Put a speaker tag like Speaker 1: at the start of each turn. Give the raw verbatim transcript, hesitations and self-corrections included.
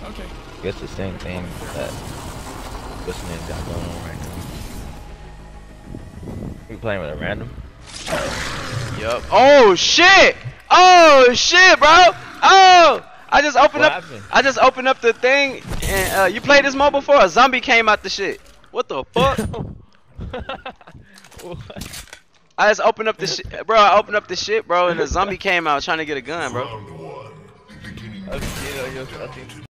Speaker 1: Okay.
Speaker 2: I guess the same thing that what's the name got going on right now. You playing with a random?
Speaker 3: Yup. Oh shit! Oh shit, bro! Oh! I just opened
Speaker 2: What
Speaker 3: up.
Speaker 2: happened?
Speaker 3: I just opened up the thing, and uh, you played this mode before? A zombie came out the shit. What the fuck?
Speaker 2: What?
Speaker 3: I just opened up the shit, bro. I opened up the shit, bro, and a zombie came out trying to get a gun, bro.
Speaker 2: Okay, I guess I think